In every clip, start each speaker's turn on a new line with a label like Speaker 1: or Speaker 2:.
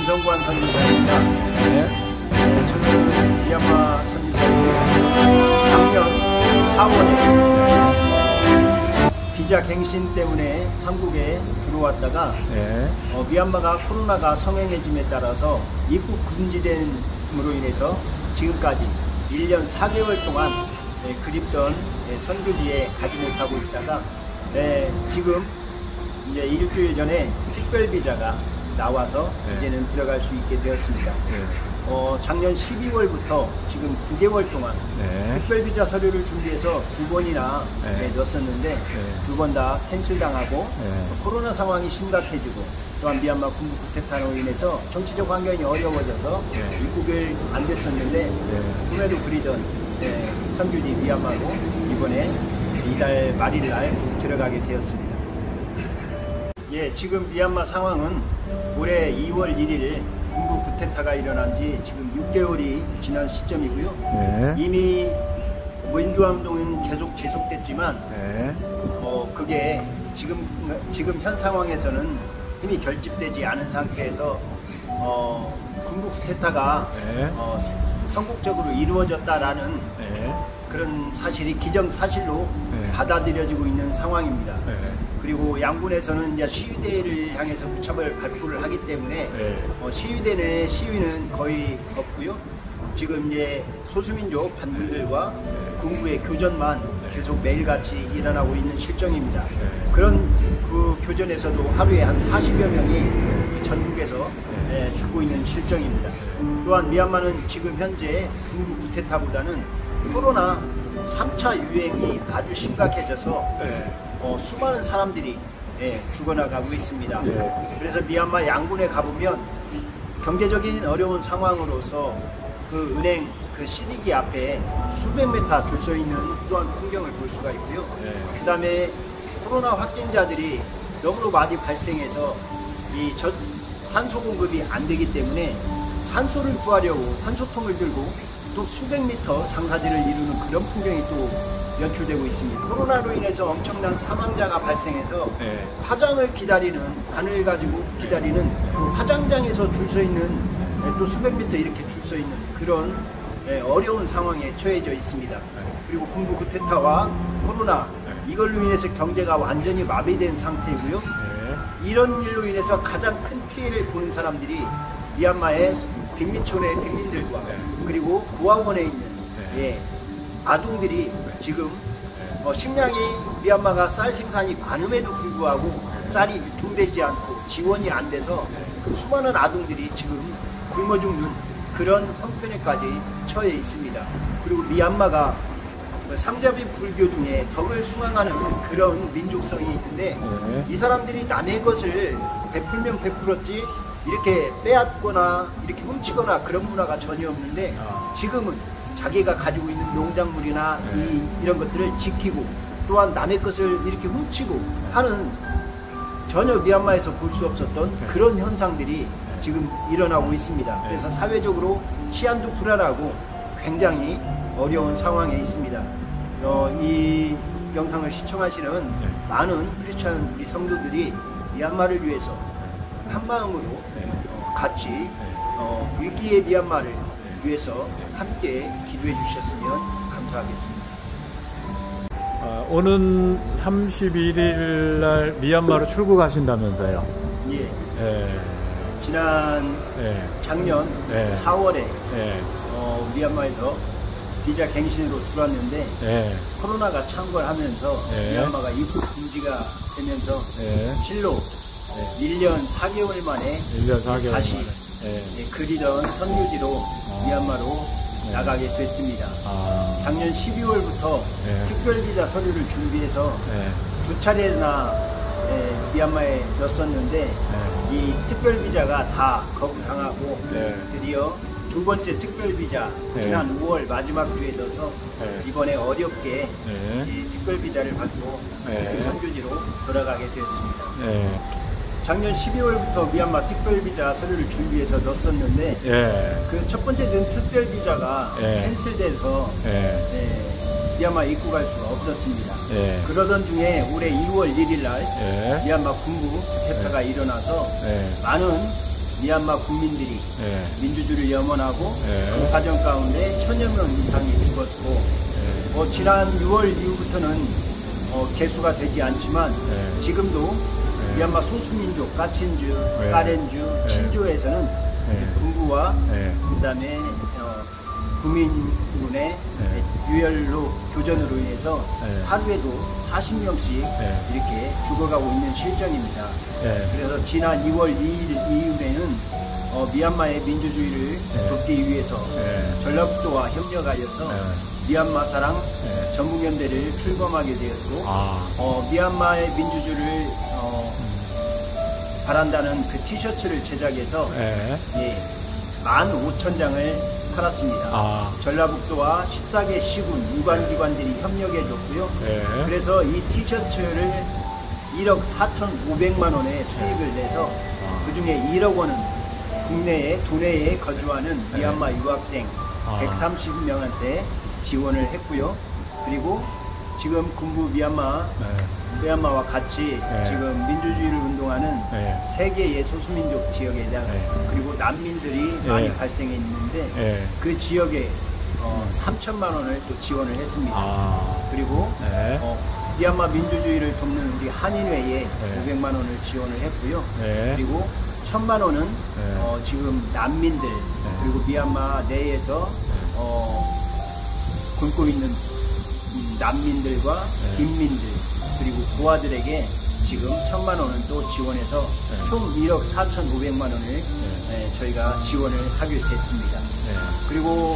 Speaker 1: 전성관 선교사입니다.
Speaker 2: 네.
Speaker 1: 저는 미얀마 선교사입니다. 작년 4월에 비자 갱신 때문에 한국에 들어왔다가
Speaker 2: 네.
Speaker 1: 미얀마가 코로나가 성행해짐에 따라서 입국 금지됨으로 인해서 지금까지 1년 4개월 동안 그립던 선교지에 가지 못하고 있다가 지금 이제 일주일 전에 특별비자가 나와서 이제는 들어갈 수 있게 되었습니다. 작년 12월부터 지금 9개월 동안 특별비자 서류를 준비해서 2번이나 넣었었는데 2번 다 캔슬당하고 코로나 상황이 심각해지고 또한 미얀마 군부 쿠데타로 인해서 정치적 환경이 어려워져서 입국을 안 됐었는데 꿈에도 그리던 선교지 미얀마로 이번에 이달 말일날 들어가게 되었습니다. 지금 미얀마 상황은 올해 2월 1일 군부 쿠데타가 일어난 지 지금 6개월이 지난 시점이고요. 이미 민주화운동은 계속 지속됐지만 그게 지금 현 상황에서는 힘이 결집되지 않은 상태에서 군부 쿠데타가 선곡적으로 이루어졌다라는 그런 사실이 기정사실로 받아들여지고 있는 상황입니다. 그리고 양군에서는 이제 시위대를 향해서 무차별 발표를 하기 때문에 시위대 내 시위는 거의 없고요. 지금 이제 소수민족 반군들과 군부의 교전만 계속 매일같이 일어나고 있는 실정입니다. 그런 그 교전에서도 하루에 한 40여 명이 전국에서 죽고 있는 실정입니다. 또한 미얀마는 지금 현재 군부 쿠데타보다는 코로나 3차 유행이 아주 심각해져서 수많은 사람들이 죽어나가고 있습니다. 그래서 미얀마 양군에 가보면 경제적인 어려운 상황으로서 그 은행 그 시리기 앞에 수백 미터 줄 서 있는 또한 풍경을 볼 수가 있고요. 그 다음에 코로나 확진자들이 너무나 많이 발생해서 이 산소 공급이 안 되기 때문에 산소를 구하려고 산소통을 들고 또 수백 미터 장사지를 이루는 그런 풍경이 또 연출되고 있습니다. 코로나로 인해서 엄청난 사망자가 발생해서 화장을 기다리는 관을 가지고 기다리는 그 화장장에서 줄 서 있는 또 수백 미터 이렇게 줄 서 있는 그런 어려운 상황에 처해져 있습니다. 그리고 군부 쿠데타와 코로나 이걸로 인해서 경제가 완전히 마비된 상태이고요. 이런 일로 인해서 가장 큰 피해를 보는 사람들이 미얀마의 빈민촌의 빈민들과 그리고 고아원에 있는 아동들이 지금 식량이 미얀마가 쌀 생산이 많음에도 불구하고 쌀이 유통되지 않고 지원이 안 돼서 수많은 아동들이 지금 굶어 죽는 그런 형편에까지 처해 있습니다. 그리고 미얀마가 상자비 불교 중에 덕을 숭앙하는 그런 민족성이 있는데 이 사람들이 남의 것을 베풀면 베풀었지 이렇게 빼앗거나 이렇게 훔치거나 그런 문화가 전혀 없는데 지금은 자기가 가지고 있는 농작물이나 이런 것들을 지키고 또한 남의 것을 이렇게 훔치고 하는 전혀 미얀마에서 볼 수 없었던 그런 현상들이 지금 일어나고 있습니다. 그래서 사회적으로 치안도 불안하고 굉장히 어려운 상황에 있습니다. 이 영상을 시청하시는 많은 크리스찬 우리 성도들이 미얀마를 위해서 한마음으로 같이 위기의 미얀마를 위해서 함께 기도해 주셨으면 감사하겠습니다.
Speaker 2: 오는 31일 날 미얀마로 출국하신다면서요?
Speaker 1: 지난 작년 4월에 미얀마에서 비자 갱신으로 들어왔는데 코로나가 창궐하면서 미얀마가 입국 금지가 되면서 실로 1년 4개월 만에 다시 그리던 선교지로 미얀마로 나가게 됐습니다. 작년 12월부터 특별비자 서류를 준비해서 2차례나 미얀마에 넣었었는데 이 특별비자가 다 거부당하고 드디어 2번째 특별비자 지난 5월 마지막 주에 넣어서 이번에 어렵게 이 특별비자를 받고 선교지로 돌아가게 되었습니다. 작년 12월부터 미얀마 특별비자 서류를 준비해서 넣었었는데 그 첫 번째 는 특별비자가 캔슬돼서 미얀마 입국할 수가 없었습니다. 그러던 중에 올해 2월 1일 날 미얀마 군부 쿠데타가 일어나서 많은 미얀마 국민들이
Speaker 2: 예.
Speaker 1: 민주주의를 염원하고
Speaker 2: 예.
Speaker 1: 그 과정 가운데 1000여 명 이상이 죽었고 지난 6월 이후부터는 개수가 되지 않지만 지금도 미얀마 소수민족 까친주, 까렌주, 친주에서는 군부와 그다음에 국민군의 유혈로 교전으로 인해서 하루에도 40명씩 이렇게 죽어가고 있는 실정입니다. 그래서 지난 2월 2일 이후에는 미얀마의 민주주의를 돕기 위해서 전라북도와 협력하여서 미얀마 사랑 전국연대를 출범하게 되었고 미얀마의 민주주의를 바란다는 그 티셔츠를 제작해서 15,000장을 팔았습니다. 전라북도와 14개 시군, 유관기관들이 협력해줬고요. 그래서 이 티셔츠를 1억 4,500만 원의 수익을 내서 그 중에 1억 원은 국내에, 도내에 거주하는 미얀마 유학생 130명한테 지원을 했고요. 그리고 지금 군부 미얀마와 같이 지금 민주주의를 운동하는 세계의 소수민족 지역에 대한 그리고 난민들이 많이 발생해 있는데 그 지역에 3천만 원을 또 지원을 했습니다. 그리고 미얀마 민주주의를 돕는 우리 한인회에 500만 원을 지원을 했고요. 그리고 1,000만 원은 지금 난민들 그리고 미얀마 내에서 굶고 있는 난민들과 빈민들 그리고 고아들에게 지금 1,000만 원은 또 지원해서 총 1억 4,500만 원을 저희가 지원을 하게 됐습니다. 그리고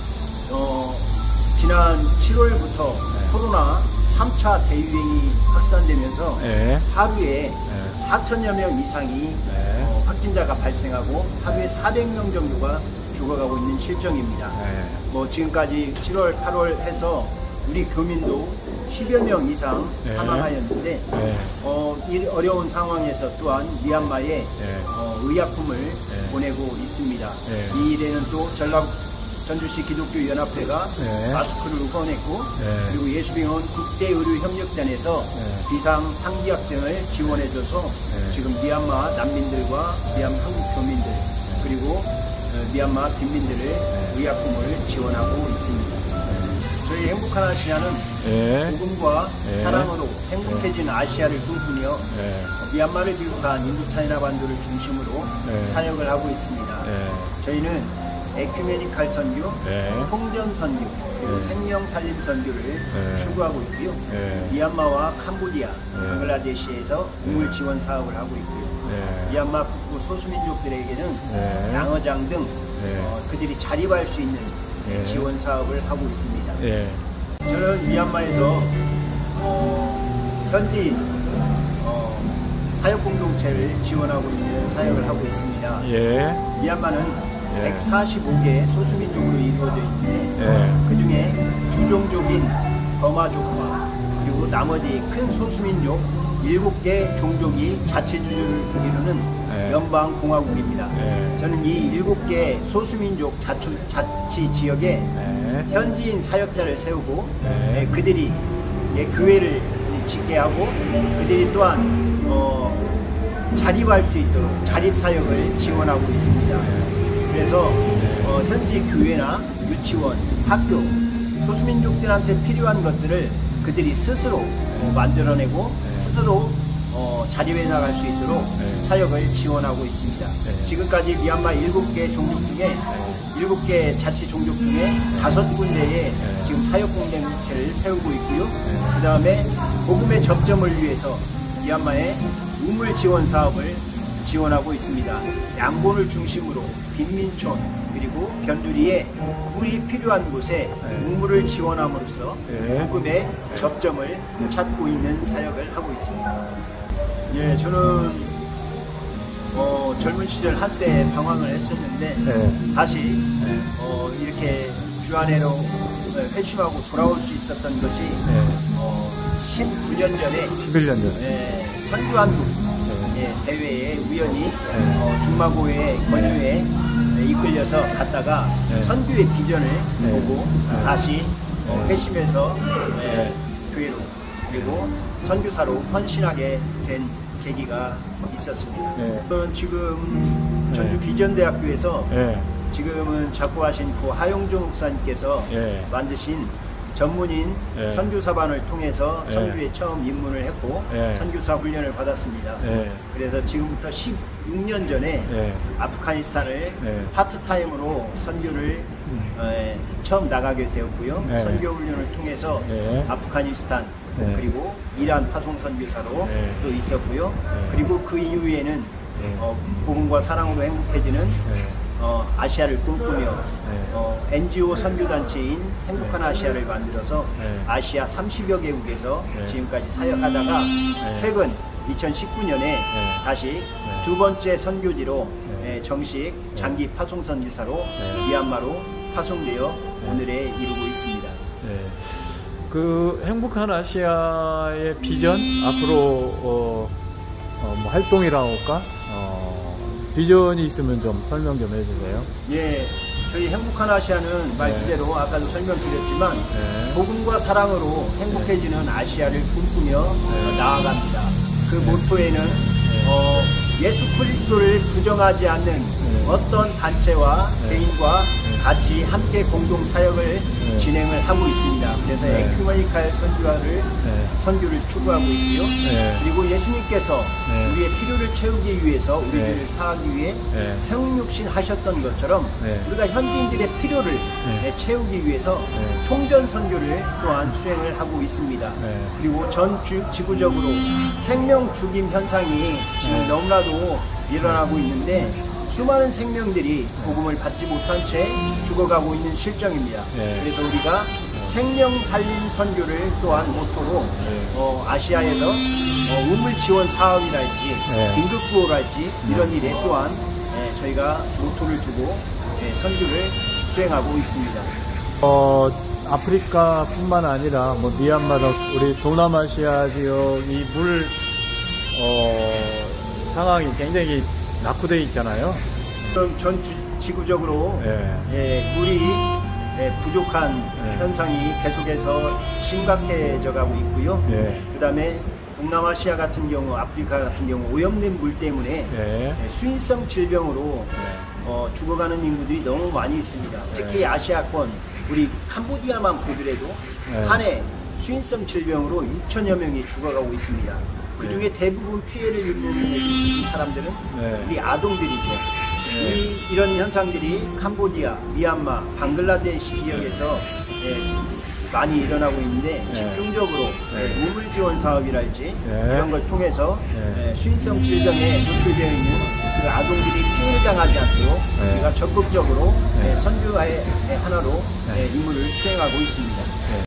Speaker 1: 지난 7월부터 코로나 3차 대유행이 확산되면서 하루에 4천여 명 이상이 확진자가 발생하고 하루에 400명 정도가 죽어가고 있는 실정입니다. 지금까지 7월, 8월 해서 우리 교민도 10여 명 이상 사망하였는데 이 어려운 상황에서 또한 미얀마에 의약품을 보내고 있습니다. 이 일에는 또 전주시 기독교연합회가 마스크를 후원했고 그리고 예수병원 국제의료협력단에서 비상 상비약 등을 지원해줘서 지금 미얀마 난민들과 미얀마 한국 교민들 그리고 미얀마 빈민들을 의약품을 지원하고 있습니다. 저희 행복한 아시아는 복음과 사랑으로 행복해진 아시아를 꿈꾸며 미얀마를 비롯한 인도차이나 반도를 중심으로 사역을 하고 있습니다. 저희는 에큐메니칼 선교, 통전 선교, 그리고 생명 살림 선교를 추구하고 있고요. 미얀마와 캄보디아, 방글라데시에서 우물 지원 사업을 하고 있고요. 미얀마 북부 소수민족들에게는 양어장 등 그들이 자립할 수 있는 지원 사업을 하고 있습니다. 저는 미얀마에서 현지 사역 공동체를 지원하고 있는 사역을 하고 있습니다. 미얀마는 145개 소수민족으로 이루어져 있는데 그 중에 주종족인 버마족과 그리고 나머지 큰 소수민족 7개 종족이 자치주를 이루는 연방공화국입니다. 저는 이 7개 소수민족 자치 지역에 현지인 사역자를 세우고 그들이 교회를 짓게 하고 그들이 또한 자립할 수 있도록 자립사역을 지원하고 있습니다. 그래서 현지 교회나 유치원, 학교, 소수민족들한테 필요한 것들을 그들이 스스로 만들어내고 스스로 자립해 나갈 수 있도록 사역을 지원하고 있습니다. 지금까지 미얀마 7개 종족 중에 7개 자치 종족 중에 5군데에 지금 사역 공동체를 세우고 있고요. 그 다음에 복음의 접점을 위해서 미얀마의 우물 지원 사업을 지원하고 있습니다. 양본을 중심으로 빈민촌 그리고 변두리에 물이 필요한 곳에 우물을 지원함으로써 복음의 접점을 찾고 있는 사역을 하고 있습니다. 저는 젊은 시절 한때 방황을 했었는데 다시 이렇게 주안회로 회심하고 돌아올 수 있었던 것이 19년 전에
Speaker 2: 11년 전에
Speaker 1: 선교한국 대회에 우연히 중마고회 권유에 이끌려서 갔다가 선교의 비전을 보고 다시 회심해서 교회로 그리고 선교사로 헌신하게 된 계기가 있었습니다. 저는 지금 전주 비전대학교에서
Speaker 2: 예.
Speaker 1: 지금은 작고하신 고 하용종 목사님께서
Speaker 2: 예.
Speaker 1: 만드신 전문인
Speaker 2: 예.
Speaker 1: 선교사반을 통해서
Speaker 2: 예.
Speaker 1: 선교에 처음 입문을 했고
Speaker 2: 예.
Speaker 1: 선교사 훈련을 받았습니다.
Speaker 2: 예.
Speaker 1: 그래서 지금부터 16년 전에
Speaker 2: 예.
Speaker 1: 아프가니스탄을
Speaker 2: 예.
Speaker 1: 파트타임으로 선교를 처음 나가게 되었고요.
Speaker 2: 예.
Speaker 1: 선교 훈련을 통해서
Speaker 2: 예.
Speaker 1: 아프가니스탄
Speaker 2: 예.
Speaker 1: 그리고 이란 파송 선교사로
Speaker 2: 예.
Speaker 1: 또 있었고요.
Speaker 2: 예.
Speaker 1: 그리고 그 이후에는
Speaker 2: 예.
Speaker 1: 복음과 사랑으로 행복해지는
Speaker 2: 예.
Speaker 1: 아시아를 꿈꾸며
Speaker 2: 네.
Speaker 1: NGO 선교단체인 행복한 아시아를 만들어서
Speaker 2: 네.
Speaker 1: 아시아 30여 개국에서
Speaker 2: 네.
Speaker 1: 지금까지 사역하다가
Speaker 2: 네.
Speaker 1: 최근 2019년에
Speaker 2: 네.
Speaker 1: 다시 두 번째 선교지로
Speaker 2: 네.
Speaker 1: 정식 장기 파송 선교사로
Speaker 2: 네.
Speaker 1: 미얀마로 파송되어 오늘에 이루고 있습니다.
Speaker 2: 네. 그 행복한 아시아의 비전 앞으로 뭐 활동이라고 할까? 비전이 있으면 좀 설명 좀 해주세요.
Speaker 1: 예, 저희 행복한 아시아는 말 그대로 아까도 설명드렸지만
Speaker 2: 네.
Speaker 1: 복음과 사랑으로 행복해지는 아시아를 꿈꾸며 나아갑니다. 그 모토에는 예수 그리스도를 부정하지 않는 어떤 단체와 개인과 같이 함께 공동 사역을 진행을 하고 있습니다. 그래서 에큐메니칼 선교를 추구하고 있고요. 그리고 예수님께서 우리의 필요를 채우기 위해서 우리들을 사하기 위해 생육신 하셨던 것처럼 우리가 현지인들의 필요를 채우기 위해서 통전 선교를 또한 수행을 하고 있습니다. 그리고 전 지구적으로 생명 죽임 현상이 지금 너무나도 일어나고 있는데 수많은 생명들이 복음을 받지 못한 채 죽어가고 있는 실정입니다. 그래서 우리가 생명 살림 선교를 또한 모토로 아시아에서 우물 지원 사업이랄지 긴급 구호랄지 이런 일에 또한 저희가 모토를 두고 선교를 수행하고 있습니다.
Speaker 2: 아프리카뿐만 아니라 뭐 미얀마도 우리 동남아시아 지역 이 물 상황이 굉장히 낙후되어 있잖아요.
Speaker 1: 그럼 전 지구적으로 물이 부족한 현상이 계속해서 심각해져 가고 있고요. 그 다음에 동남아시아 같은 경우, 아프리카 같은 경우 오염된 물 때문에 수인성 질병으로 죽어가는 인구들이 너무 많이 있습니다. 특히 아시아권, 우리 캄보디아만 보더라도 한 해 수인성 질병으로 6천여 명이 죽어가고 있습니다. 그 중에 대부분 피해를 입는 사람들은 우리 아동들이죠. 이런 현상들이 캄보디아, 미얀마, 방글라데시 지역에서 많이 일어나고 있는데 집중적으로 우물 지원 사업이랄지 이런 걸 통해서 수인성 질병에 노출되어 있는 그 아동들이 피해를 당하지 않도록 우리가 적극적으로 선교의 하나로 임무를 수행하고 있습니다.